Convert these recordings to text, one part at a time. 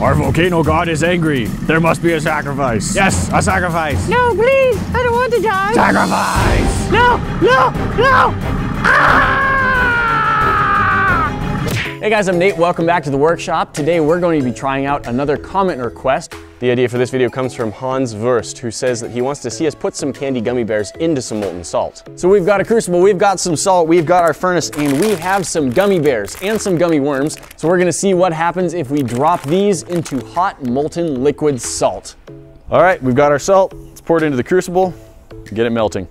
Our volcano god is angry. There must be a sacrifice. Yes, a sacrifice. No, please, I don't want to die. Sacrifice! No, no, no! Ah! Hey guys, I'm Nate. Welcome back to the workshop. Today we're going to be trying out another comment request. The idea for this video comes from Hans Wurst, who says that he wants to see us put some candy gummy bears into some molten salt. So we've got a crucible, we've got some salt, we've got our furnace, and we have some gummy bears and some gummy worms. So we're gonna see what happens if we drop these into hot molten liquid salt. All right, we've got our salt. Let's pour it into the crucible and get it melting.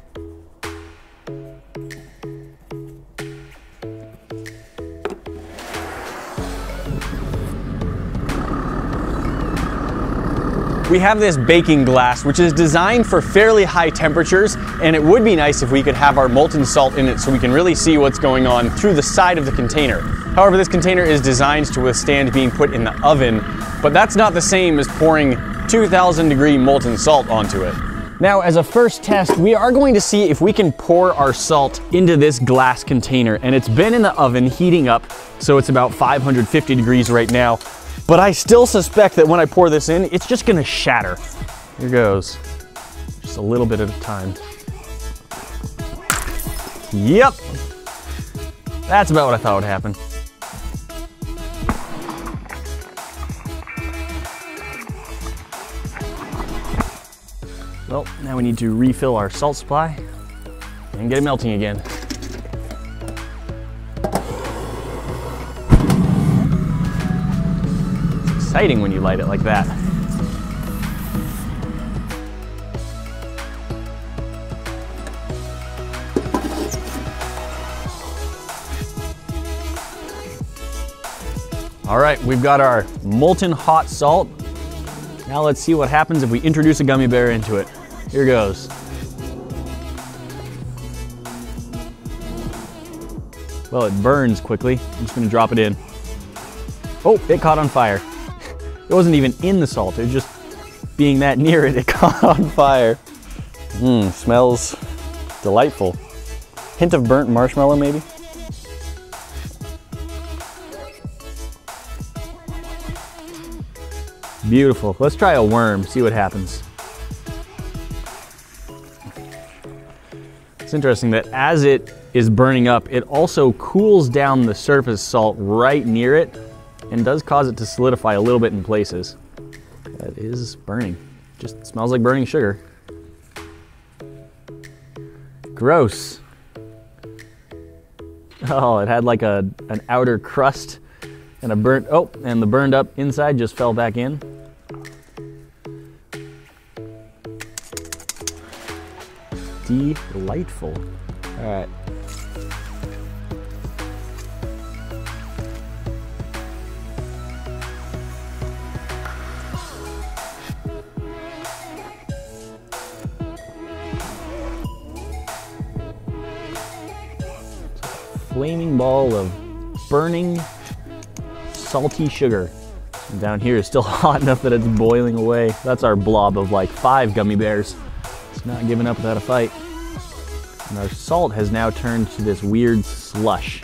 We have this baking glass, which is designed for fairly high temperatures, and it would be nice if we could have our molten salt in it so we can really see what's going on through the side of the container. However, this container is designed to withstand being put in the oven, but that's not the same as pouring 2,000-degree molten salt onto it. Now, as a first test, we are going to see if we can pour our salt into this glass container, and it's been in the oven heating up, so it's about 550 degrees right now. But I still suspect that when I pour this in, it's just gonna shatter. Here goes. Just a little bit at a time. Yep. That's about what I thought would happen. Well, now we need to refill our salt supply and get it melting again. Exciting when you light it like that. All right, we've got our molten hot salt. Now let's see what happens if we introduce a gummy bear into it. Here goes. Well, it burns quickly. I'm just gonna drop it in. Oh, it caught on fire. It wasn't even in the salt, it was just being that near it, it caught on fire. Smells delightful. Hint of burnt marshmallow, maybe? Beautiful. Let's try a worm, see what happens. It's interesting that as it is burning up, it also cools down the surface salt right near it, and does cause it to solidify a little bit in places. That is burning. Just smells like burning sugar. Gross. Oh, it had like an outer crust and and the burned up inside just fell back in. Delightful. All right. Flaming ball of burning, salty sugar. And down here is still hot enough that it's boiling away. That's our blob of like 5 gummy bears. It's not giving up without a fight. And our salt has now turned to this weird slush.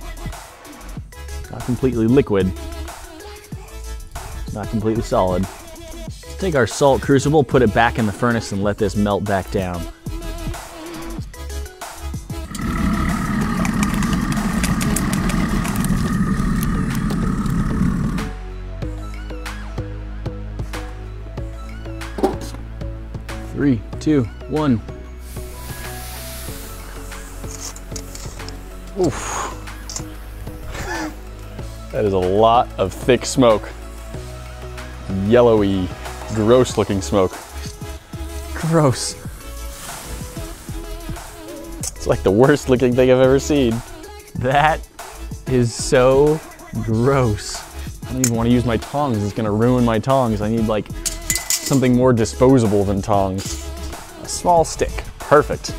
Not completely liquid. It's not completely solid. Let's take our salt crucible, put it back in the furnace, and let this melt back down. Three, two, one. Oof. That is a lot of thick smoke. Yellowy, gross looking smoke. Gross. It's like the worst looking thing I've ever seen. That is so gross. I don't even want to use my tongs. It's gonna ruin my tongs. I need like something more disposable than tongs. A small stick, perfect.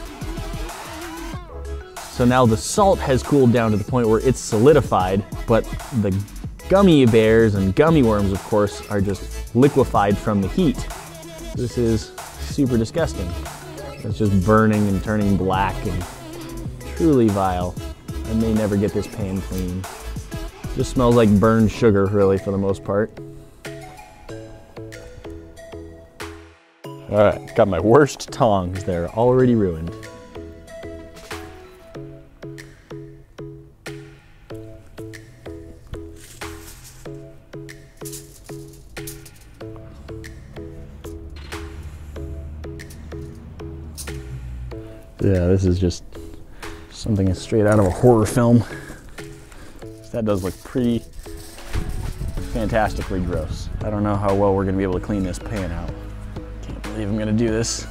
So now the salt has cooled down to the point where it's solidified, but the gummy bears and gummy worms, of course, are just liquefied from the heat. This is super disgusting. It's just burning and turning black and truly vile. I may never get this pan clean. Just smells like burned sugar, really, for the most part. All right, got my worst tongs. They're already ruined. Yeah, this is just something straight out of a horror film. That does look pretty fantastically gross. I don't know how well we're gonna be able to clean this pan out. Can't believe I'm gonna do this.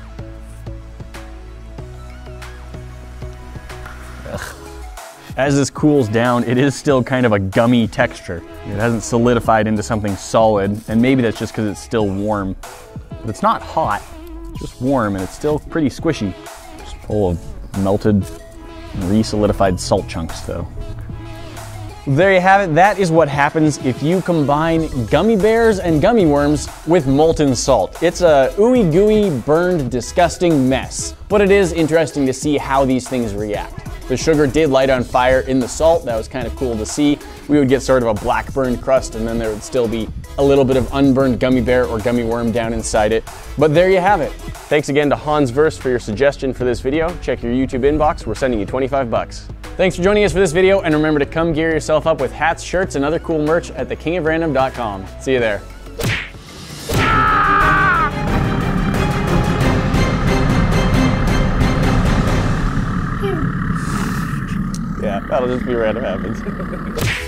Ugh. As this cools down, it is still kind of a gummy texture. It hasn't solidified into something solid, and maybe that's just because it's still warm. But it's not hot, it's just warm, and it's still pretty squishy. Just full of melted, re-solidified salt chunks, though. There you have it. That is what happens if you combine gummy bears and gummy worms with molten salt. It's a ooey gooey, burned, disgusting mess. But it is interesting to see how these things react. The sugar did light on fire in the salt. That was kind of cool to see. We would get sort of a black burned crust, and then there would still be a little bit of unburned gummy bear or gummy worm down inside it. But there you have it. Thanks again to Hansverse for your suggestion for this video. Check your YouTube inbox. We're sending you 25 bucks. Thanks for joining us for this video, and remember to come gear yourself up with hats, shirts, and other cool merch at thekingofrandom.com. See you there. Yeah, that'll just be random happens.